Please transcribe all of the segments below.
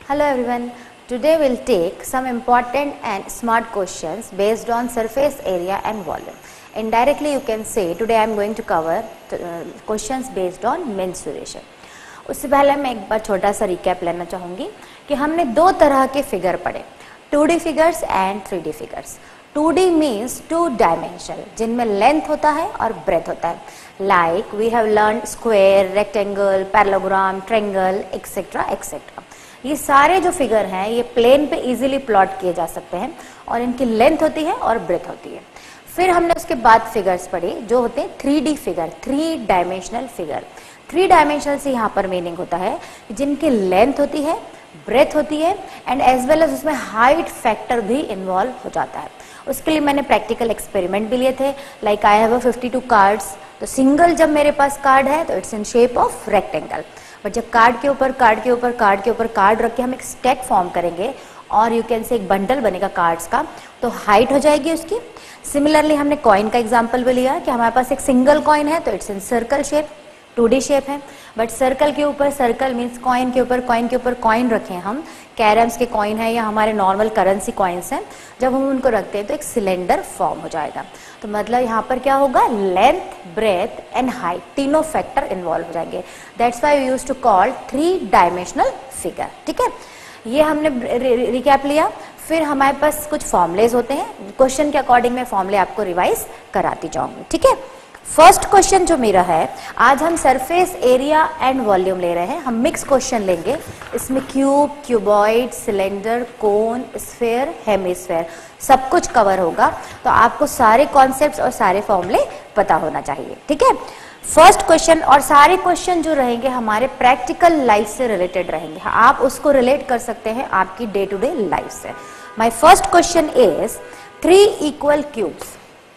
Hello everyone. Today we'll take some important and smart questions based on surface area and volume. Indirectly you can say today I am going to cover questions based on mensuration. उससे पहले मैं एक बार छोटा सा recap लेना चाहूँगी कि हमने दो तरह के फिगर पढ़े, 2D figures and 3D figures. 2D means two dimensional, जिनमें लेंथ होता है और ब्रेथ होता है. Like we have learn square, rectangle, parallelogram, triangle etcetera etcetera. ये सारे जो फिगर हैं ये प्लेन पे इजीली प्लॉट किए जा सकते हैं और इनकी लेंथ होती है और ब्रेथ होती है. फिर हमने उसके बाद फिगर्स पढ़े जो होते हैं 3D figure, 3 dimensional figure. 3 dimensional से यहाँ पर मीनिंग होता है जिनकी लेंथ होती है, ब्रेथ होती है एंड एज वेल एज उसमें हाइट फैक्टर भी इन्वॉल्व हो जाता है. उसके लिए मैंने प्रैक्टिकल एक्सपेरिमेंट भी लिए थे. Like I have 52 cards. तो सिंगल जब मेरे पास कार्ड है तो it's in shape of rectangle, but जब कार्ड के ऊपर कार्ड के ऊपर कार्ड के ऊपर कार्ड रख के हम एक स्टैक फॉर्म करेंगे और यू कैन से एक बंडल बनेगा कार्ड्स का, तो हाइट हो जाएगी उसकी. सिमिलरली हमने कॉइन का एग्जांपल भी लिया कि हमारे पास एक सिंगल कॉइन है तो it's in circle shape, 2D shape है. बट सर्कल के ऊपर सर्कल मीन्स कॉइन के ऊपर कॉइन रखें हम, कैरम्स के कॉइन है या हमारे नॉर्मल करेंसी कॉइन्स हैं, जब हम उनको रखते हैं तो एक सिलेंडर फॉर्म हो जाएगा. तो मतलब यहाँ पर क्या होगा, लेंथ, ब्रेथ एंड हाइट तीनों फैक्टर इन्वॉल्व हो जाएंगे. That's why we used to call 3 dimensional figure. ठीक है, ये हमने रिकैप लिया. फिर हमारे पास कुछ फॉर्मुलेज होते हैं, क्वेश्चन के अकॉर्डिंग मैं फॉर्मुले आपको रिवाइज कराती जाऊंगी. ठीक है, फर्स्ट क्वेश्चन जो मेरा है, आज हम सरफेस एरिया एंड वॉल्यूम ले रहे हैं. हम मिक्स क्वेश्चन लेंगे, इसमें cube, cuboid, cylinder, cone, sphere, hemisphere सब कुछ कवर होगा. तो आपको सारे कॉन्सेप्ट्स और सारे फॉर्मूले पता होना चाहिए. ठीक है, फर्स्ट क्वेश्चन और सारे क्वेश्चन जो रहेंगे हमारे प्रैक्टिकल लाइफ से रिलेटेड रहेंगे. आप उसको रिलेट कर सकते हैं आपकी डे टू डे लाइफ से. My first question is 3 equal cubes.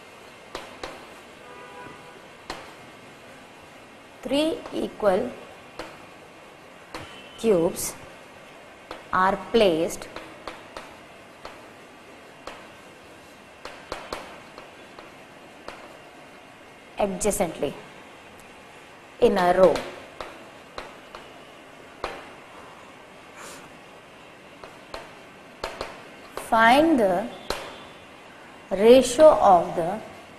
3 equal cubes are placed adjacently in a row. Find the ratio of the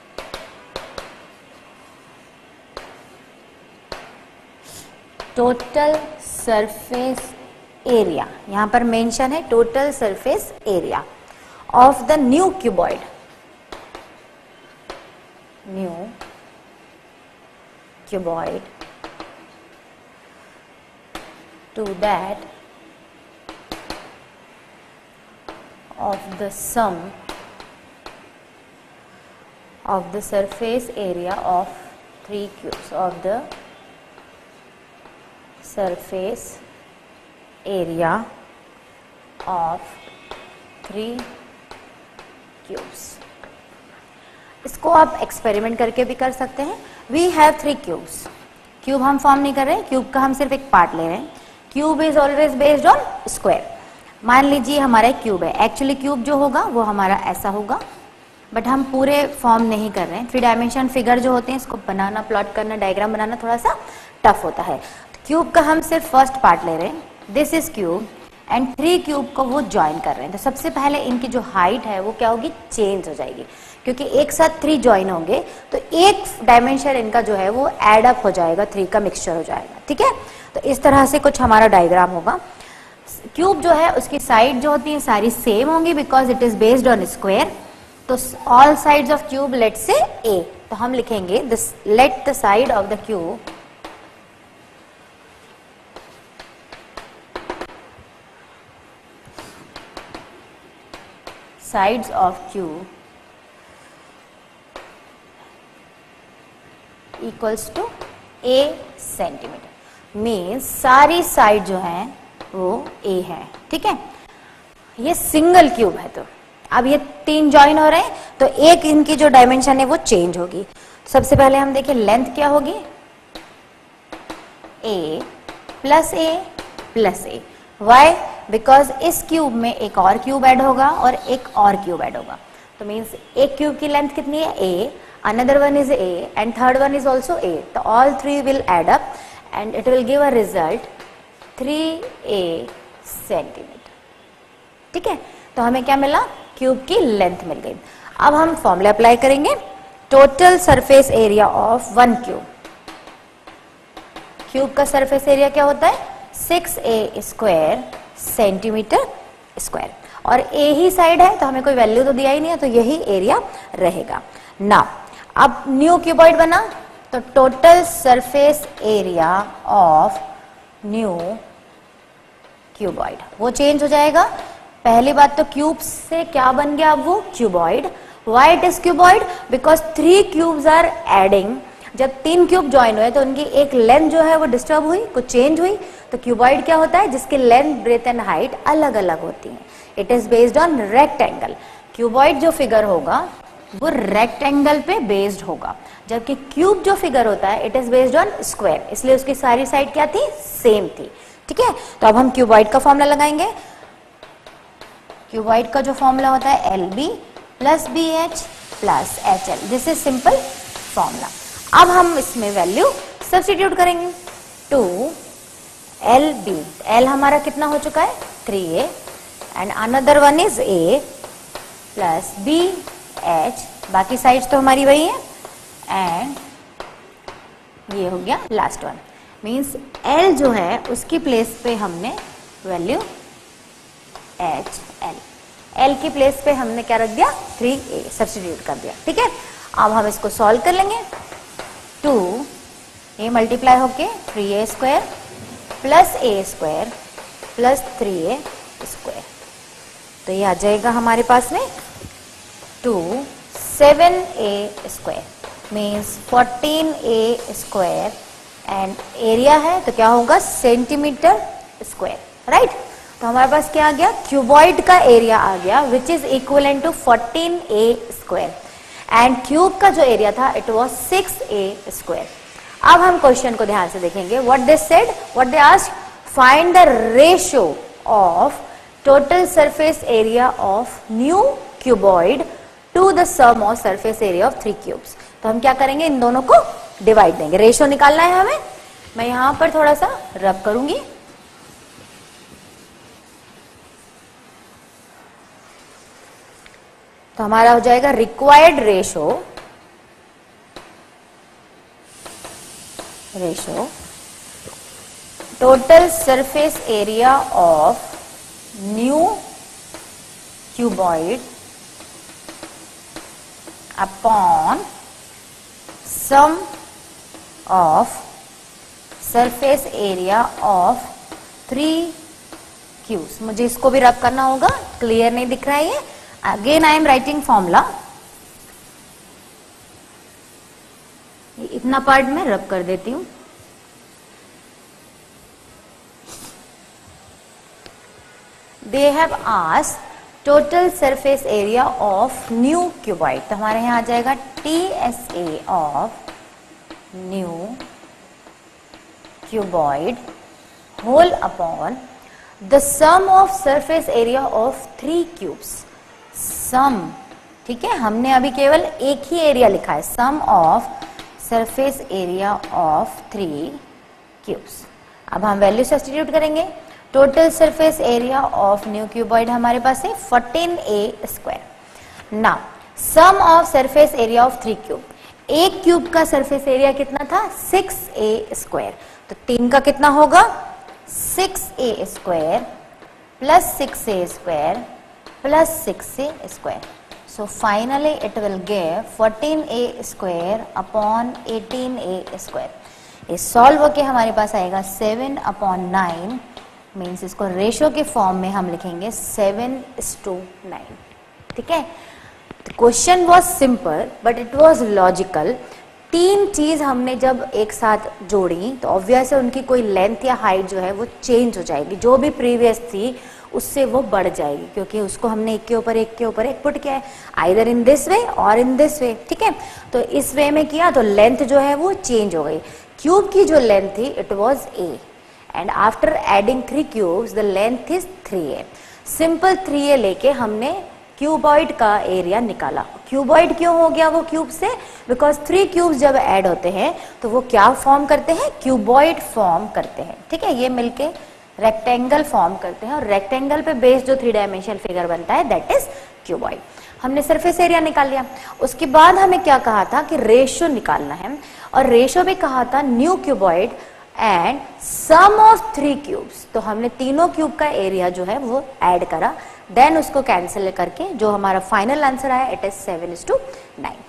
total surface area. यहां पर मेंशन है total surface area of the new cuboid. New cuboid to that of the sum of the surface area of 3 cubes, of the surface area of 3 cubes. इसको आप experiment करके भी कर सकते हैं. We have 3 cubes. क्यूब हम form नहीं कर रहे हैं, क्यूब का हम सिर्फ एक पार्ट ले रहे हैं. Cube is always based on square. मान लीजिए हमारा एक क्यूब है, एक्चुअली क्यूब जो होगा वो हमारा ऐसा होगा, बट हम पूरे फॉर्म नहीं कर रहे हैं. 3 डायमेंशन फिगर जो होते हैं इसको बनाना, प्लॉट करना, डायग्राम बनाना थोड़ा सा टफ होता है. क्यूब का हम सिर्फ फर्स्ट पार्ट ले रहे हैं, this is cube and 3 cube को वो ज्वाइन कर रहे हैं. तो सबसे पहले इनकी जो हाइट है वो क्या होगी, चेंज हो जाएगी, क्योंकि एक साथ 3 ज्वाइन होंगे तो एक डायमेंशन इनका जो है वो एड अप हो जाएगा, 3 का मिक्सचर हो जाएगा. ठीक है, तो इस तरह से कुछ हमारा डायग्राम होगा. क्यूब जो है उसकी साइड जो होती है सारी सेम होंगी because it is based on square. तो all sides of cube let say a, तो हम लिखेंगे this, let the side of the cube sides of cube equals to a centimeter. Means सारी साइड जो है वो a है. ठीक है, ये सिंगल क्यूब है. तो अब ये 3 ज्वाइन हो रहे हैं तो एक इनकी जो डायमेंशन है वो चेंज होगी. सबसे पहले हम देखें लेंथ क्या होगी, a plus a plus a. Why, because इस क्यूब में एक और क्यूब ऐड होगा और एक और क्यूब ऐड होगा. तो मीन्स एक क्यूब की लेंथ कितनी है, a, another one is a and third one is also a. So all three will add up and it will give a result 3a centimetre. ठीक है, तो हमें क्या मिला, क्यूब की लेंथ मिल गई। अब हम फॉर्मूला अप्लाई करेंगे, total surface area of 1 cube. Cube का सरफेस एरिया क्या होता है, 6a स्क्वायर सेंटीमीटर स्क्वायर, और ए ही साइड है तो हमें कोई वैल्यू तो दिया ही नहीं है, तो यही एरिया रहेगा ना। अब न्यू क्यूबॉइड बना, तो total surface area of new cuboid वो चेंज हो जाएगा। पहली बात तो क्यूब से क्या बन गया, अब वो cuboid. Why it is cuboid, because 3 cubes are adding. जब 3 क्यूब ज्वाइन हुए तो उनकी एक लेंथ जो है वो डिस्टर्ब हुई, कुछ चेंज हुई, तो क्यूबॉइड क्या होता है, जिसकी लेंथ, ब्रेथ एंड हाइट अलग अलग होती है। It is based on rectangle. Cuboid जो फिगर होगा वो रेक्टेंगल पे बेस्ड होगा, जबकि क्यूब जो फिगर होता है it is based on square, इसलिए उसकी सारी साइड क्या थी, सेम थी। ठीक है, तो अब हम क्यूबॉइड का फॉर्मूला लगाएंगे। क्यूबॉइड का जो फॉर्मूला होता है LB plus BH plus HL, this is simple formula. अब हम इसमें वैल्यू सब्स्टिट्यूट करेंगे। 2LB, L हमारा कितना हो चुका है, 3A, and another one is A plus BH, बाकी साइड्स तो हमारी वही है, एंड ये हो गया लास्ट वन। मीन्स L जो है उसकी प्लेस पे हमने वैल्यू HL, L की प्लेस पे हमने क्या रख दिया, 3A सब्स्टिट्यूट कर दिया। ठीक है, अब हम इसको सॉल्व कर लेंगे। 2A मल्टीप्लाई होके 3A square plus A square plus 3A square, तो ये आ जाएगा हमारे पास में 7A square, means 14A square, and area है तो क्या होगा, सेंटीमीटर स्क्वायर, राइट। तो हमारे पास क्या आ गया, क्यूबॉइड का एरिया आ गया which is equivalent to 14A square, and cube का जो एरिया था इट वाज 6A स्क्वायर। अब हम क्वेश्चन को ध्यान से देखेंगे। What they said, what they asked, find the ratio of total surface area of new cuboid to the sum of surface area of 3 cubes. तो हम क्या करेंगे, इन दोनों को डिवाइड देंगे, रेशियो निकालना है हमें। मैं यहां पर थोड़ा सा रब करूंगी, तो हमारा हो जाएगा required ratio total surface area of new cuboid upon sum of surface area of 3 cubes. मुझे इसको भी रब करना होगा, क्लियर नहीं दिख रहा है ये। Again I am writing formula, इतना पार्ट में रब कर देती हूं। They have asked total surface area of new cuboid, तो हमारे यहां आ जाएगा TSA of new cuboid whole upon the sum of surface area of 3 cubes. Sum, ठीक है, हमने अभी केवल एक ही एरिया लिखा है, sum of surface area of 3 cubes. अब हम वैल्यू सब्स्टिट्यूट करेंगे। Total surface area of new cuboid हमारे पास है 14A square. Now sum of surface area of 3 cube, एक क्यूब का सरफेस एरिया कितना था, 6A स्क्वायर, तो 3 का कितना होगा, 6A square plus 6A square plus 6A square. So finally it will give 14A square upon 18A square. इस solve होके हमारे पास आएगा 7/9, मीन्स इसको रेशियो के फॉर्म में हम लिखेंगे 7:9। ठीक है, question was simple but it was logical. 3 चीज हमने जब एक साथ जोड़ी तो ऑब्वियस है उनकी कोई लेंथ या हाइट जो है वो चेंज हो जाएगी, जो भी प्रीवियस थी उससे वो बढ़ जाएगी, क्योंकि उसको हमने एक के ऊपर एक पुट किया है, आइदर इन दिस वे और इन दिस वे। ठीक है, तो इस वे में किया तो लेंथ जो है वो चेंज हो गई। क्यूब की जो लेंथ थी it was A, and after adding 3 cubes the length is 3A। Simple 3A लेके हमने क्यूबॉइड का एरिया निकाला। क्यूबॉइड क्यों हो गया वो क्यूब से, बिकॉज 3 क्यूब्स जब ऐड होते हैं तो वो क्या फॉर्म करते हैं, क्यूबॉइड फॉर्म करते हैं। ठीक है, ये मिलके रेक्टेंगल फॉर्म करते हैं और रेक्टेंगल पे बेस्ड जो 3 डायमेंशनल फिगर बनता है दैट इज क्यूबॉइड। हमने सरफेस एरिया निकाल लिया। उसके बाद हमें क्या कहा था कि रेशियो निकालना है, और रेशियो भी कहा था new cuboid and sum of 3 cubes. तो हमने तीनों क्यूब का एरिया जो है वो ऐड करा, देन उसको कैंसिल करके जो हमारा फाइनल आंसर आया इट इज 7:9।